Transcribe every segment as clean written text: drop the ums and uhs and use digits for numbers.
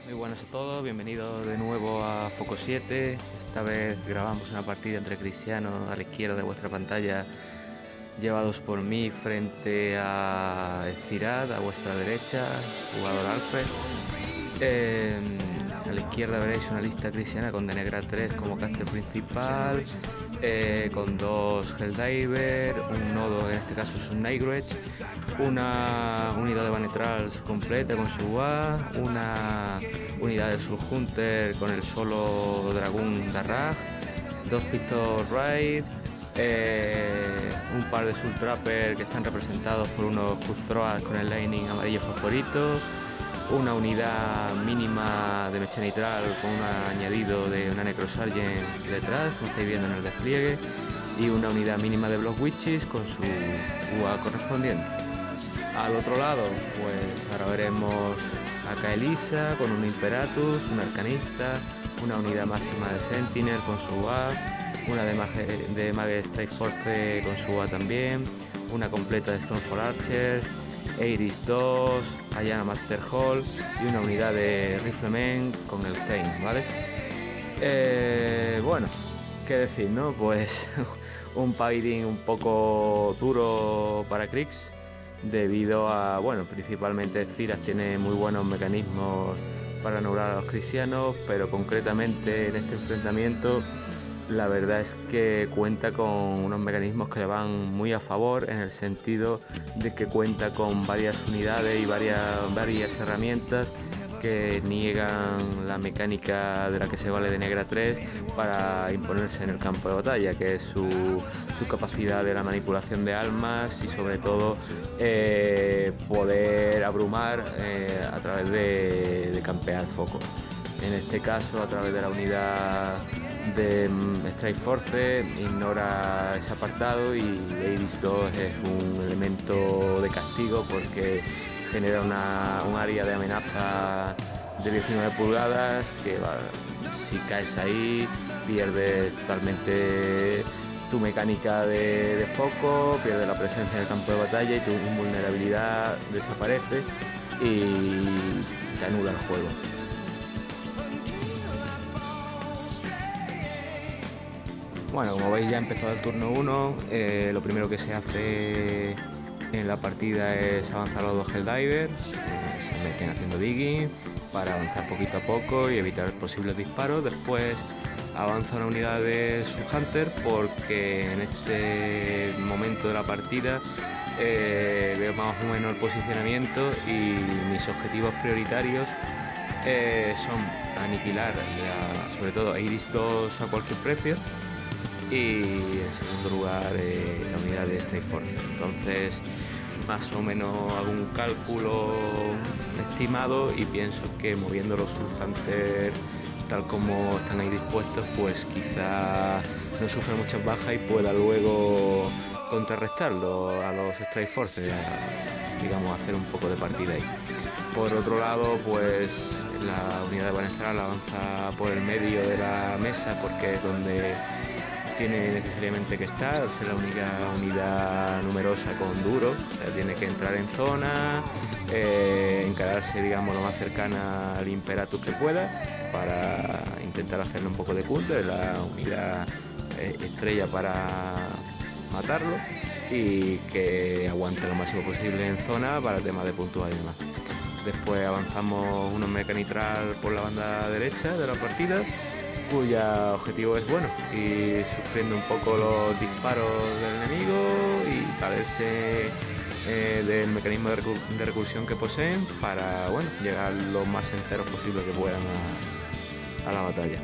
Muy buenas a todos, bienvenidos de nuevo a Foco 7. Esta vez grabamos una partida entre cristianos a la izquierda de vuestra pantalla, llevados por mí frente a Esfirad, a vuestra derecha, jugador Alfred. A la izquierda veréis una lista cristiana con Denegra 3 como caster principal, con dos Helldiver, un nodo, en este caso es un Nightwatch, una unidad de Banetrals completa con su A, una unidad de Subhunter con el solo Dragoon Darrag, dos Pistol Raid, un par de Soul Trapper que están representados por unos Cutthroats con el Lightning amarillo favorito, una unidad mínima de mecha nitral con un añadido de una Necrosargent detrás, como estáis viendo en el despliegue, y una unidad mínima de Block Witches con su UA correspondiente. Al otro lado, pues ahora veremos a Kael'Issa con un Imperatus, un Arcanista, una unidad máxima de Sentinel con su UA, una de Mage Strike Force con su UA también, una completa de Stonefall Archers, Iris 2, Ayana Master Hall y una unidad de Riflemen con el Zane, ¿vale? Bueno, qué decir, ¿no? Pues un paladín un poco duro para Kriegs, debido a, bueno, principalmente Ciras tiene muy buenos mecanismos para anular a los cristianos, pero concretamente en este enfrentamiento la verdad es que cuenta con unos mecanismos que le van muy a favor, en el sentido de que cuenta con varias unidades y varias herramientas que niegan la mecánica de la que se vale Denegra 3 para imponerse en el campo de batalla, que es su capacidad de la manipulación de almas y sobre todo poder abrumar a través de campear foco. En este caso, a través de la unidad de Strike Force, ignora ese apartado y Iris 2 es un elemento de castigo porque genera un área de amenaza de 19 pulgadas que si caes ahí pierdes totalmente tu mecánica de foco, pierdes la presencia en el campo de batalla y tu invulnerabilidad desaparece y te anula el juego. Bueno, como veis ya ha empezado el turno 1, lo primero que se hace en la partida es avanzar los dos Helldivers, se meten haciendo digging para avanzar poquito a poco y evitar posibles disparos. Después avanza una unidad de Subhunter porque en este momento de la partida veo más o menos el posicionamiento y mis objetivos prioritarios son aniquilar sobre todo a Iris 2 a cualquier precio, y en segundo lugar la unidad de Strike Force. Entonces más o menos hago un cálculo estimado y pienso que moviendo los Subhunter tal como están ahí dispuestos, pues quizá no sufra muchas bajas y pueda luego contrarrestarlo a los Strike Force, digamos, hacer un poco de partida ahí. Por otro lado, pues la unidad de Banestral avanza por el medio de la mesa porque es donde tiene necesariamente que estar, al ser la única unidad numerosa con duro, o sea, tiene que entrar en zona, encararse, digamos, lo más cercana al Imperatus que pueda para intentar hacerle un poco de counter, la unidad estrella para matarlo y que aguante lo máximo posible en zona para el tema de puntuar y demás. Después avanzamos unos mecanitral por la banda derecha de la partida, cuya objetivo es, bueno, ir sufriendo un poco los disparos del enemigo y valerse del mecanismo de recursión que poseen para, bueno, llegar lo más enteros posible que puedan a la batalla.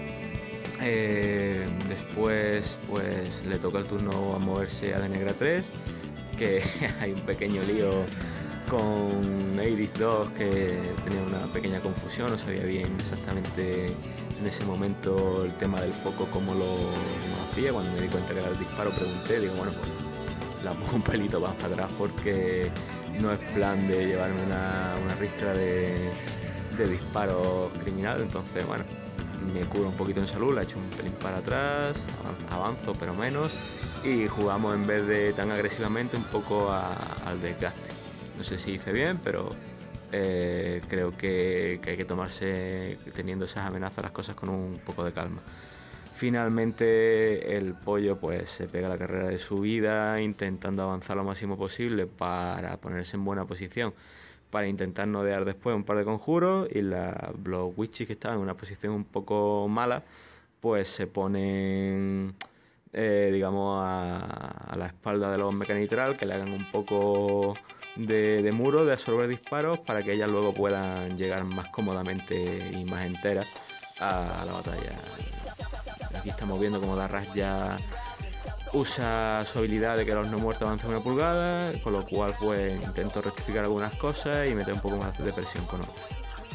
Después pues le toca el turno a moverse a Denegra 3, que hay un pequeño lío con Iris 2 que tenía una pequeña confusión, no sabía bien exactamente en ese momento el tema del foco cómo lo hacía. Cuando me di cuenta que era el disparo pregunté, digo, bueno, pues la pongo un pelito más para atrás porque no es plan de llevarme una ristra de disparos criminal. Entonces, bueno, me curo un poquito en salud, la echo un pelín para atrás, avanzo pero menos y jugamos en vez de tan agresivamente un poco al desgaste. No sé si hice bien, pero creo que hay que tomarse, teniendo esas amenazas, las cosas con un poco de calma. Finalmente el pollo pues se pega la carrera de su vida intentando avanzar lo máximo posible para ponerse en buena posición, para intentar nodear después un par de conjuros, y los witches, que estaban en una posición un poco mala, pues se ponen digamos a la espalda de los mecanitral, que le hagan un poco de muro, de absorber disparos, para que ellas luego puedan llegar más cómodamente y más enteras a la batalla. Aquí estamos viendo cómo Darras ya usa su habilidad de que los no muertos avancen 1 pulgada, con lo cual pues intento rectificar algunas cosas y meter un poco más de presión con otras.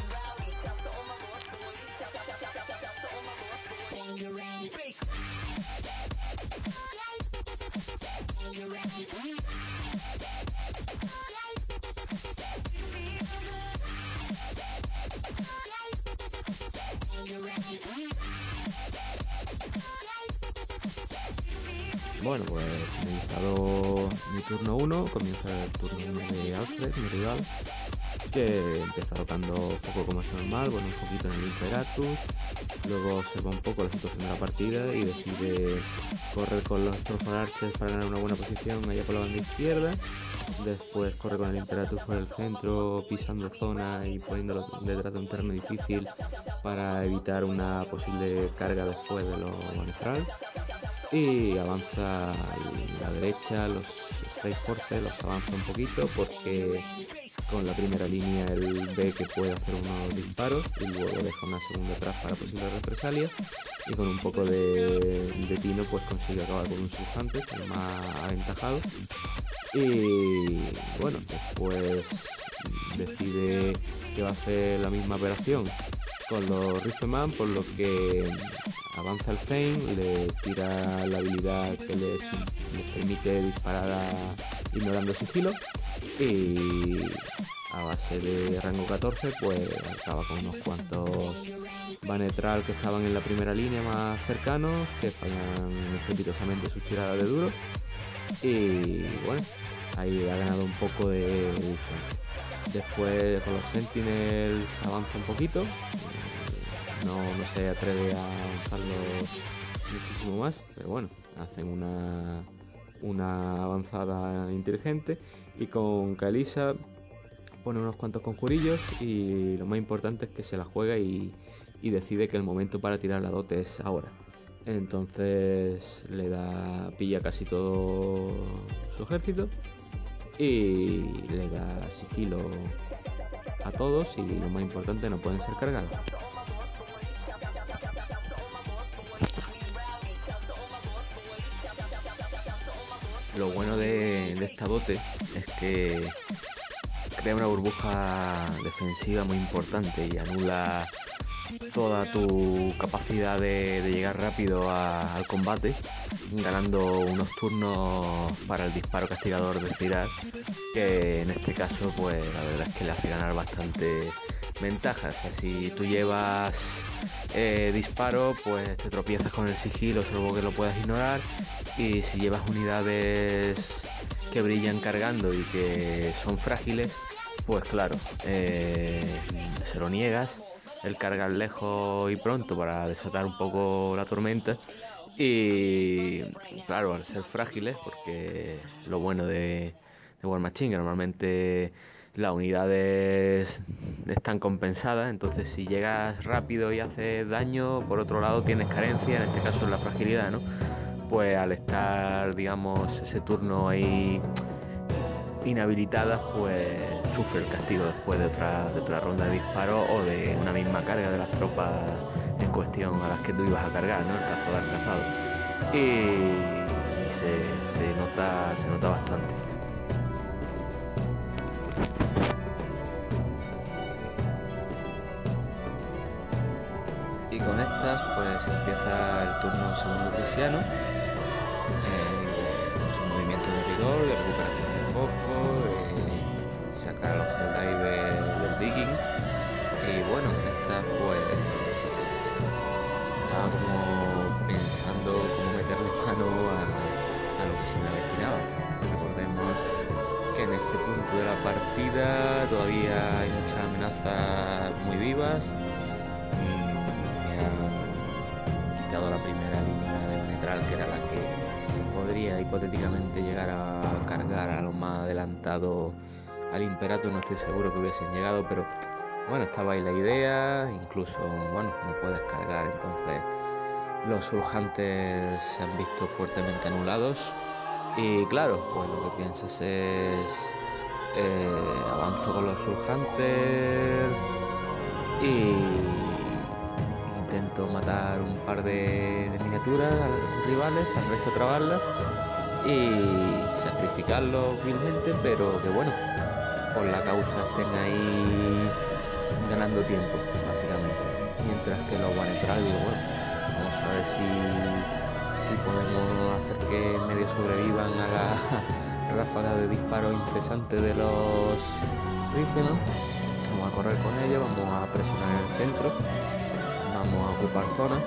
Bueno, pues finalizado mi turno 1, comienza el turno 1 de Alfred, mi rival, que empieza tocando un poco como es normal, bueno, un poquito en el Imperatus, luego observa un poco la situación de la partida y decide correr con los Stormfall Archers para ganar una buena posición allá por la banda izquierda. Después corre con el Imperatus por el centro, pisando zona y poniéndolo detrás de un terreno difícil para evitar una posible carga después de lo neutral. Y avanza a la derecha, los Strike Force los avanza un poquito porque con la primera línea él ve que puede hacer unos disparos y luego deja una segunda atrás para posibles represalias, y con un poco de tino pues consigue acabar con un surfante, que es el más aventajado. Y bueno, después decide que va a hacer la misma operación con los Rifleman, por lo que avanza el Fein, le tira la habilidad que les permite disparar ignorando sigilo, y a base de rango 14 pues acaba con unos cuantos Banetral que estaban en la primera línea más cercanos, que fallan estrepitosamente sus tiradas de duro, y bueno, ahí ha ganado un poco de distancia. Después con los Sentinels avanza un poquito, no se atreve a avanzarlo muchísimo más, pero bueno, hacen una avanzada inteligente, y con Kalisa pone unos cuantos conjurillos, y lo más importante es que se la juega y decide que el momento para tirar la dote es ahora. Entonces pilla casi todo su ejército y le da sigilo a todos, y lo más importante, no pueden ser cargados. Lo bueno de esta dote es que crea una burbuja defensiva muy importante y anula toda tu capacidad de llegar rápido al combate, ganando unos turnos para el disparo castigador de Cirat, que en este caso pues la verdad es que le hace ganar bastante ventajas. O sea, si tú llevas disparo, pues te tropiezas con el sigilo, salvo que lo puedas ignorar, y si llevas unidades que brillan cargando y que son frágiles, pues claro, se lo niegas, el cargar lejos y pronto para desatar un poco la tormenta. Y claro, al ser frágiles, porque lo bueno de War Machine, que normalmente las unidades están compensadas, entonces si llegas rápido y haces daño, por otro lado tienes carencia, en este caso es la fragilidad, ¿no? Pues al estar, digamos, ese turno ahí inhabilitadas, pues sufre el castigo después de otra ronda de disparo o de una misma carga de las tropas en cuestión a las que tú ibas a cargar, ¿no? El cazador al cazado. Y se nota bastante. Y con estas pues empieza el turno segundo cristiano, con sus movimientos de rigor, de recuperación de foco, de sacar a los Helldiver del digging. Y bueno, en estas pues estaba como pensando cómo meterle mano a lo que se me avecinaba. Recordemos que en este punto momento de la partida todavía hay muchas amenazas muy vivas. Me han quitado la primera línea de penetral, que era la que podría hipotéticamente llegar a cargar a los más adelantados al Imperator. No estoy seguro que hubiesen llegado, pero bueno, estaba ahí la idea. Incluso, bueno, no puedes cargar, entonces los Surhunters se han visto fuertemente anulados. Y claro, pues lo que piensas es avanzo con los Surhunters y intento matar un par de miniaturas rivales, al resto trabarlas y sacrificarlos vilmente, pero que bueno, por la causa estén ahí ganando tiempo, básicamente. Mientras que los Banetral, digo, bueno, vamos a ver si podemos hacer que medio sobrevivan a la ráfaga de disparos incesantes de los Rifleman. Vamos a correr con ellos, vamos a presionar en el centro, vamos a ocupar zonas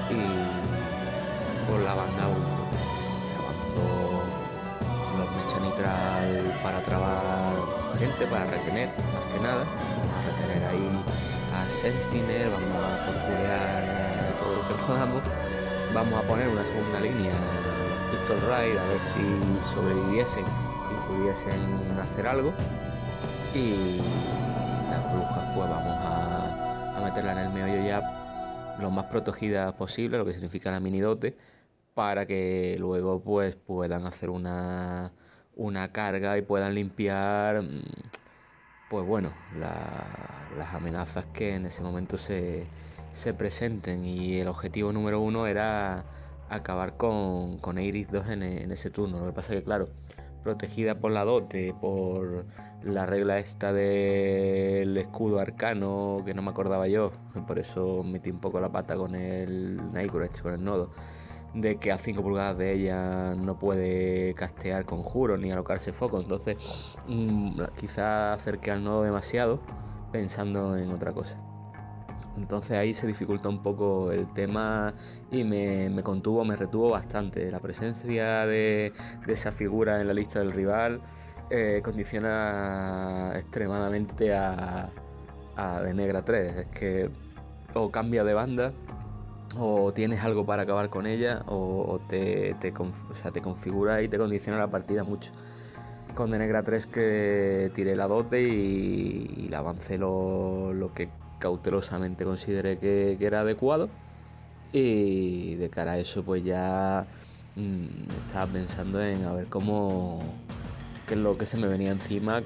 y por la banda 1 se avanzó los Mechanitral para trabar gente, para retener, más que nada. Vamos a retener ahí a Sentinel, vamos a perjurear todo lo que podamos. Vamos a poner una segunda línea Pistol Raid a ver si sobreviviesen y pudiesen hacer algo. Y las brujas pues vamos a meterla en el meollo ya lo más protegida posible, lo que significa la minidote, para que luego pues puedan hacer una carga y puedan limpiar pues bueno, las amenazas que en ese momento se presenten. Y el objetivo número 1 era acabar con Iris 2 en ese turno. Lo que pasa es que claro, protegida por la dote, por la regla esta del escudo arcano, que no me acordaba yo, por eso metí un poco la pata con el Nightcrawler, con el nodo, de que a 5 pulgadas de ella no puede castear conjuros ni alocarse foco. Entonces quizá acerqué al nodo demasiado pensando en otra cosa. Entonces ahí se dificultó un poco el tema y me retuvo bastante. La presencia de esa figura en la lista del rival condiciona extremadamente a De Negra 3. Es que o cambia de banda, o tienes algo para acabar con ella, o te configura y te condiciona la partida mucho. Con De Negra 3 que tiré la dote y la avancé lo que cautelosamente consideré que era adecuado, y de cara a eso pues ya estaba pensando en a ver qué es lo que se me venía encima.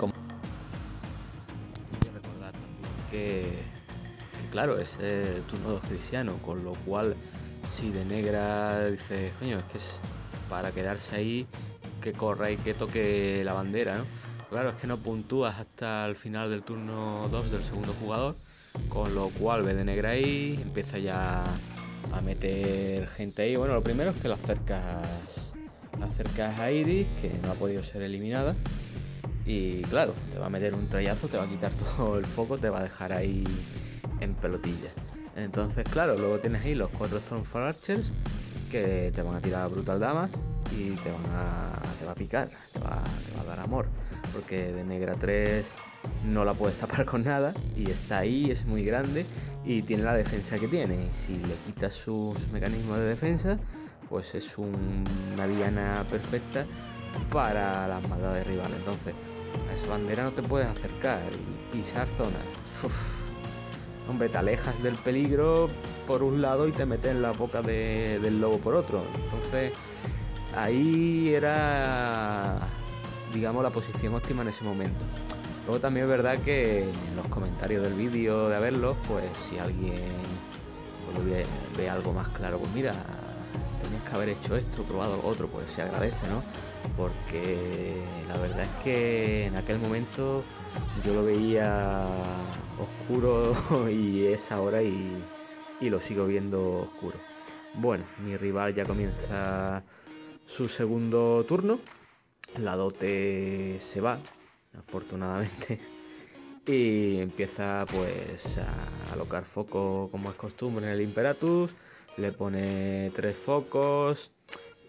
Y recordar también que claro, es el turno 2 cristiano, con lo cual si De Negra dice, coño, es que es para quedarse ahí, que corra y que toque la bandera, ¿no? Claro, es que no puntúas hasta el final del turno 2 del segundo jugador, con lo cual ve De Negra ahí, empieza ya a meter gente ahí. Bueno, lo primero es que la acercas a Iris, que no ha podido ser eliminada, y claro, te va a meter un trayazo, te va a quitar todo el foco, te va a dejar ahí en pelotillas. Entonces claro, luego tienes ahí los 4 Stormfall Archers que te van a tirar Brutal Damas y te va a picar, te va a dar amor, porque De Negra 3 no la puedes tapar con nada y está ahí, es muy grande y tiene la defensa que tiene, y si le quitas sus mecanismos de defensa pues es una diana perfecta para las maldades rivales. Entonces a esa bandera no te puedes acercar y pisar zonas. Hombre, te alejas del peligro por un lado y te metes en la boca del lobo por otro. Entonces ahí era, digamos, la posición óptima en ese momento. Luego también es verdad que en los comentarios del vídeo de verlos, pues si alguien ve algo más claro, pues mira, tenías que haber hecho esto, probado lo otro, pues se agradece, ¿no? Porque la verdad es que en aquel momento yo lo veía oscuro y es ahora y lo sigo viendo oscuro. Bueno, mi rival ya comienza su segundo turno. La dote se va, afortunadamente, y empieza pues a alocar foco como es costumbre en el Imperatus. Le pone 3 focos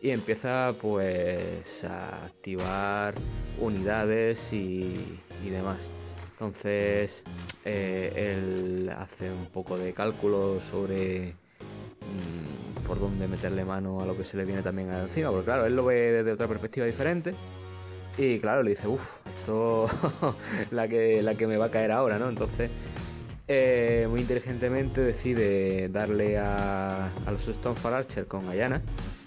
y empieza pues a activar unidades y demás. Entonces él hace un poco de cálculo sobre por dónde meterle mano a lo que se le viene también encima, porque claro, él lo ve desde otra perspectiva diferente y claro, le dice, esto la que me va a caer ahora, ¿no? Entonces muy inteligentemente decide darle a los Stonefall Archer con Ayana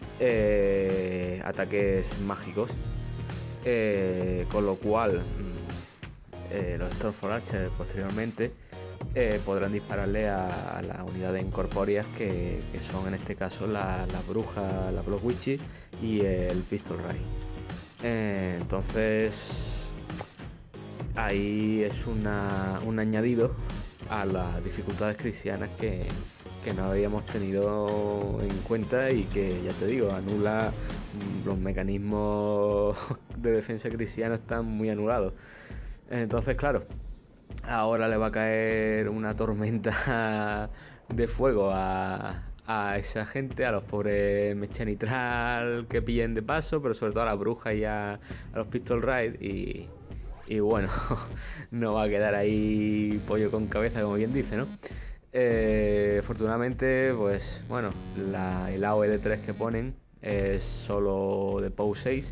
ataques mágicos, con lo cual los Stonefall Archer posteriormente podrán dispararle a las unidades incorpóreas que son en este caso la bruja, la Blood Witch y el Pistol Ray. Entonces ahí es un añadido a las dificultades cristianas que no habíamos tenido en cuenta y que, ya te digo, anula los mecanismos de defensa cristianos, están muy anulados. Entonces, claro, ahora le va a caer una tormenta de fuego a esa gente, a los pobres mecha nitral que pillen de paso, pero sobre todo a la bruja y a los Pistol Raid y bueno, no va a quedar ahí pollo con cabeza, como bien dice, ¿no? Afortunadamente, pues bueno, el AOE de 3 que ponen es solo de POW 6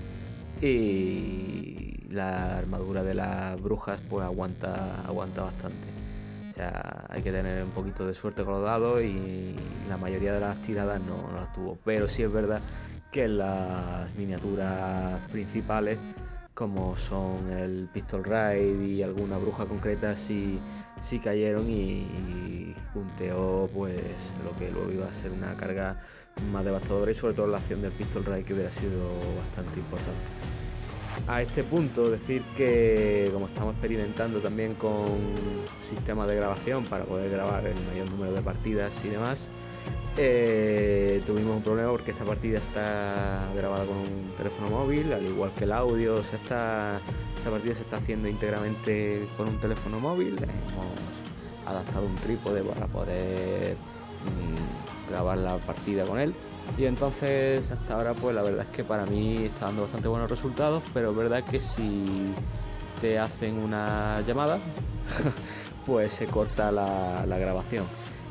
y la armadura de las brujas pues aguanta bastante. O sea, hay que tener un poquito de suerte con los dados y la mayoría de las tiradas no las tuvo. Pero sí es verdad que las miniaturas principales, como son el Pistol Raid y alguna bruja concreta, sí cayeron y punteó pues lo que luego iba a ser una carga más devastadora, y sobre todo la acción del Pistol Raid, que hubiera sido bastante importante. A este punto decir que, como estamos experimentando también con sistemas de grabación para poder grabar el mayor número de partidas y demás, tuvimos un problema porque esta partida está grabada con un teléfono móvil, al igual que el audio. O sea, esta partida se está haciendo íntegramente con un teléfono móvil. Hemos adaptado un trípode para poder grabar la partida con él, y entonces hasta ahora pues la verdad es que para mí está dando bastante buenos resultados, pero es verdad que si te hacen una llamada pues se corta la grabación.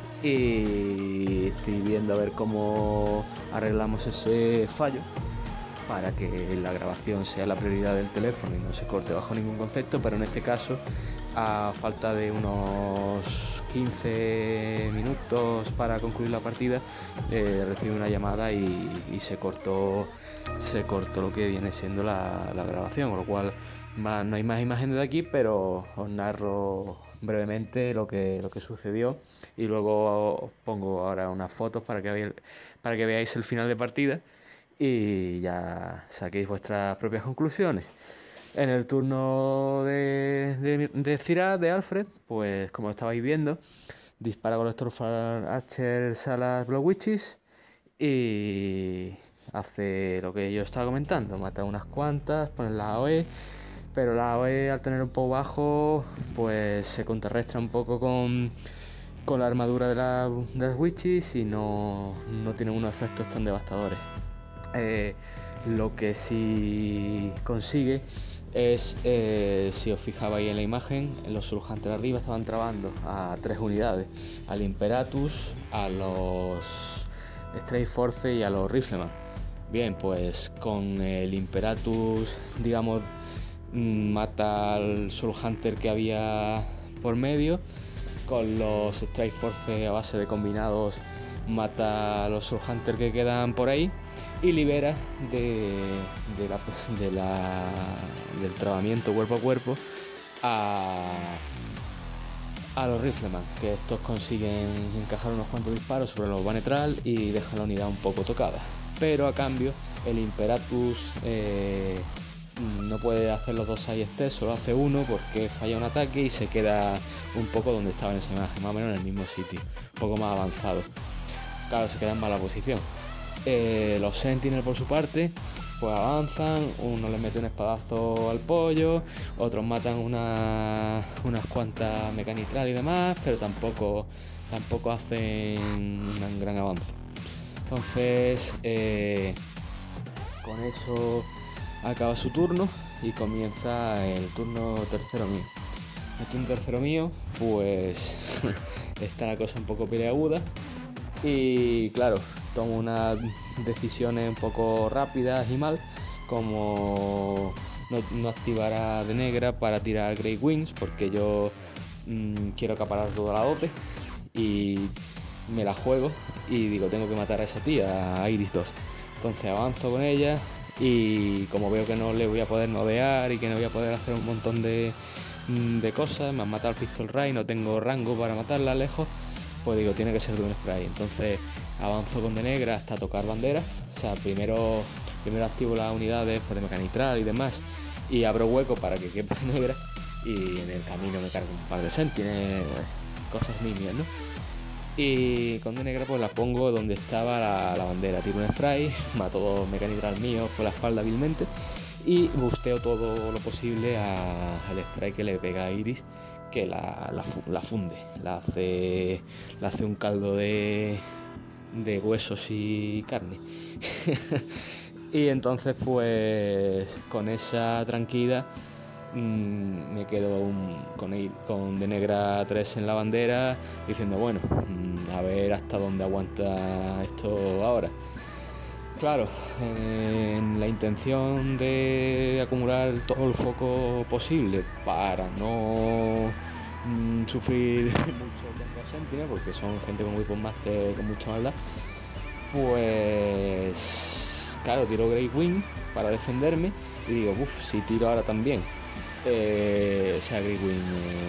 Y estoy viendo a ver cómo arreglamos ese fallo para que la grabación sea la prioridad del teléfono y no se corte bajo ningún concepto, pero en este caso, a falta de unos 15 minutos para concluir la partida, recibí una llamada y se cortó lo que viene siendo la grabación, con lo cual no hay más imágenes de aquí, pero os narro brevemente lo que sucedió, y luego os pongo ahora unas fotos para que veáis el final de partida y ya saquéis vuestras propias conclusiones. En el turno de Cyrah, de Alfred, pues como estabais viendo, dispara con los Stonefall Archers a las Blood Witches y hace lo que yo estaba comentando, mata unas cuantas, pone la AOE, pero la AOE, al tener un poco bajo, pues se contrarrestra un poco con la armadura de las Witches y no tiene unos efectos tan devastadores. Lo que sí consigue es, si os fijabais en la imagen, los Soul Hunter arriba estaban trabando a 3 unidades, al Imperatus, a los Strike Force y a los Rifleman. Bien, pues con el Imperatus, digamos, mata al Soul Hunter que había por medio. Con los Strike Force a base de combinados mata a los Soul Hunter que quedan por ahí y libera del trabamiento cuerpo a cuerpo a los Rifleman, que estos consiguen encajar unos cuantos disparos sobre los Banetral y dejan la unidad un poco tocada, pero a cambio el Imperatus no puede hacer los 2 side steps, solo hace uno porque falla un ataque y se queda un poco donde estaba en esa imagen, más o menos en el mismo sitio, un poco más avanzado. Claro, se queda en mala posición. Los Sentinel, por su parte, pues avanzan, uno le mete un espadazo al pollo, otros matan unas cuantas mecanitral y demás, pero tampoco hacen un gran avance. Entonces con eso acaba su turno y comienza el turno tercero mío. El turno tercero mío, pues está la cosa un poco peleaguda y claro, tomo unas decisiones un poco rápidas y mal, como no activar a de negra para tirar Great Wings, porque yo quiero acaparar toda la OP y me la juego y digo, tengo que matar a esa tía, a Iris 2. Entonces avanzo con ella y como veo que no le voy a poder nodear y que no voy a poder hacer un montón de cosas, me han matado el Pistol Ray, no tengo rango para matarla lejos, pues digo, tiene que ser de un spray. Entonces avanzo con de negra hasta tocar bandera, o sea, primero activo las unidades pues, de mecanitral y demás, y abro hueco para que quepa de negra, y en el camino me cargo un par de sentinels, cosas nimias, ¿no? Y con de negra pues la pongo donde estaba la bandera, tiro un spray, mato dos mecanitral míos por la espalda hábilmente y busteo todo lo posible al spray que le pega a Iris, que la funde, la hace un caldo de huesos y carne. Y entonces pues con esa tranquilidad me quedo con de negra 3 en la bandera diciendo, bueno, a ver hasta dónde aguanta esto ahora. Claro, en la intención de acumular todo el foco posible para no sufrir mucho con los Sentinels, porque son gente con Weapon Master con mucha maldad, pues claro, tiro Great Wing para defenderme y digo, si tiro ahora también, Great Wing,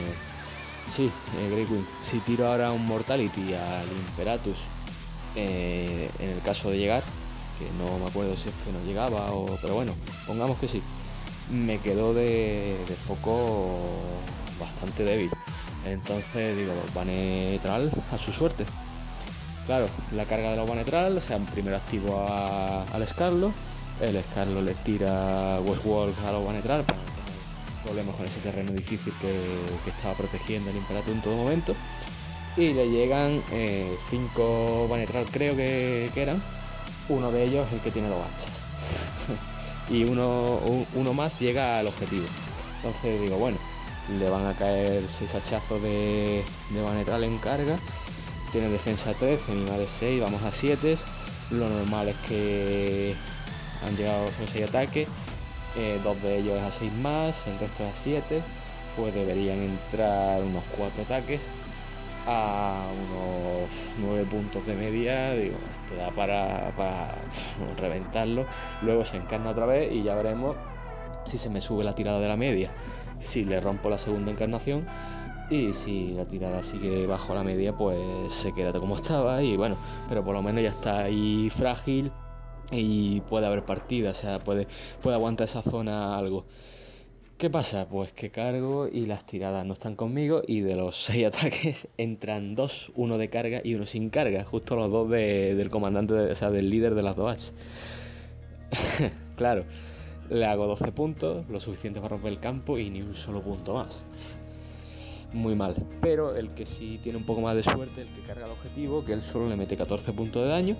Great Wing, si tiro ahora un Mortality al Imperatus, en el caso de llegar, que no me acuerdo si es que no llegaba pero bueno, pongamos que sí, me quedó de foco bastante débil. Entonces digo, Banetral a su suerte. Claro, la carga de los Banetral, o sea, primero activo al Scarlo, el Scarlo le tira Westwalk a los Banetral para no tener problemas con ese terreno difícil que estaba protegiendo el Imperator en todo momento, y le llegan 5 Banetral, creo que eran. Uno de ellos es el que tiene los hachas y uno más llega al objetivo. Entonces digo, bueno, le van a caer 6 hachazos de Banetral en carga, tiene defensa 13, mínima de 6, vamos a 7. Lo normal es que han llegado 6 ataques, 2 de ellos es a 6 más, el resto es a 7, pues deberían entrar unos 4 ataques a unos 9 puntos de media. Digo, esto da para reventarlo. Luego se encarna otra vez y ya veremos si se me sube la tirada de la media, si le rompo la segunda encarnación, y si la tirada sigue bajo la media pues se queda como estaba, y bueno, pero por lo menos ya está ahí frágil y puede haber partida, o sea, puede aguantar esa zona algo. ¿Qué pasa? Pues que cargo y las tiradas no están conmigo, y de los 6 ataques entran 2, uno de carga y uno sin carga, justo los 2 del comandante, o sea, del líder de las 2 H. Claro, le hago 12 puntos, lo suficiente para romper el campo y ni un solo punto más. Muy mal, pero el que sí tiene un poco más de suerte, el que carga el objetivo, que él solo le mete 14 puntos de daño.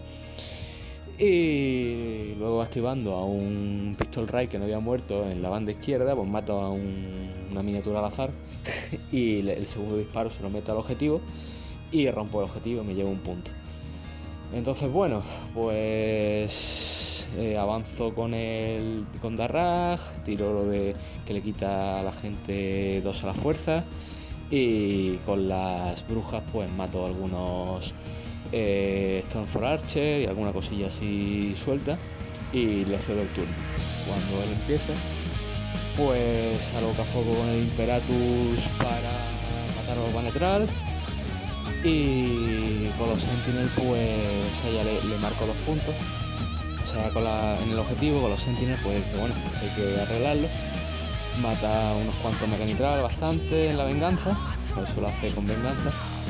Y luego activando a un Pistol Ray que no había muerto en la banda izquierda, pues mato a una miniatura al azar y el segundo disparo se lo meto al objetivo y rompo el objetivo y me llevo un punto. Entonces bueno, pues avanzo con Darragh, tiro lo de que le quita a la gente 2 a la fuerza, y con las brujas pues mato algunos Stone for Archer y alguna cosilla así suelta, y le cedo el turno. Cuando él empiece, pues salgo a fuego con el Imperatus para matar a los Banetral, y con los Sentinels pues ya le marco 2 puntos, o sea, en el objetivo con los Sentinels pues bueno, hay que arreglarlo. Mata unos cuantos mecanitral, bastante en la venganza, eso lo hace con venganza.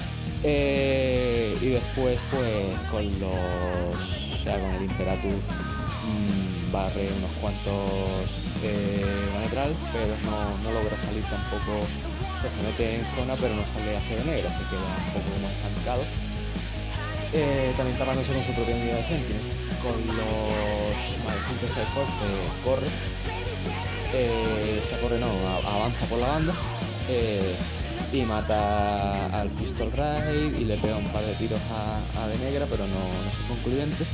Y después pues con el Imperatus barre unos cuantos Banetral, pero no logra salir tampoco, o sea, se mete en zona pero no sale hacia de negra, se queda un poco más estancado. también tapándose con su propia unidad de Sentinel. Con los puntos de Force corre, avanza por la banda y mata al Pistol Raid y le pega un par de tiros a De Negra, pero no son concluyentes.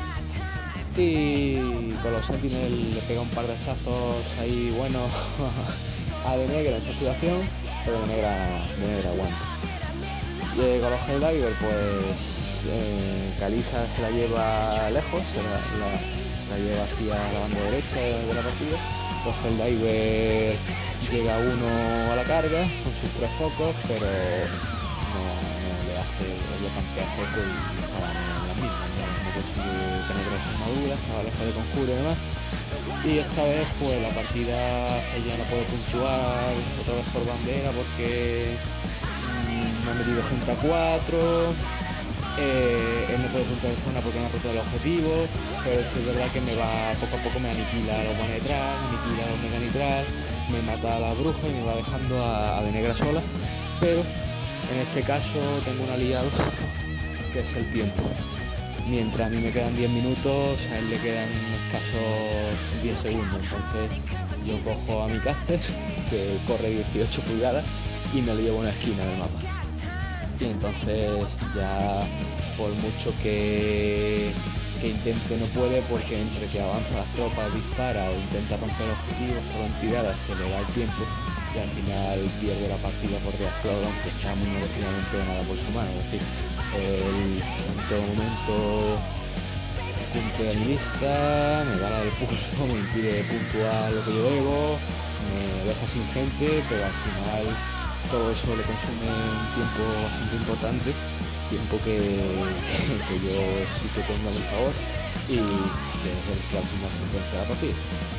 Y con los Sentinel le pega un par de hachazos ahí buenos a De Negra en su activación, pero De Negra aguanta. Y con los Helldiver, pues Kalisa se la lleva lejos, se la lleva hacia la banda derecha de la partida. Los Helldiver llega uno a la carga con sus 3 focos, pero no le hace, le campea foco y estaba en las mismas, no consigue penetrar su armadura, estaba lejos de conjuro y demás. Y esta vez pues la partida se ya no puede puntuar otra vez por bandera porque me ha metido gente a 4. Él no puede puntuar de zona porque me ha roto el objetivo, pero sí es verdad que poco a poco me aniquila a los Manetral, me aniquila a los Meganitral, me mata a la bruja y me va dejando a De Negra sola. Pero en este caso tengo un aliado que es el tiempo. Mientras a mí me quedan 10 minutos, a él le quedan escasos 10 segundos. Entonces yo cojo a mi caster, que corre 18 pulgadas, y me lo llevo a una esquina del mapa. Y entonces ya por mucho que intente no puede, porque entre que avanza las tropas, dispara o intenta romper objetivos o entidades se le da el tiempo y al final pierde la partida por reactor, aunque está muy merecidamente ganada por su mano. Es decir, él en todo momento cumple a mi lista, me gana el pulso, me impide puntuar lo que yo debo, me deja sin gente, pero al final todo eso le consume un tiempo bastante importante, tiempo que yo sí que tengo a mi favor y que es el que al final sentencia la partida.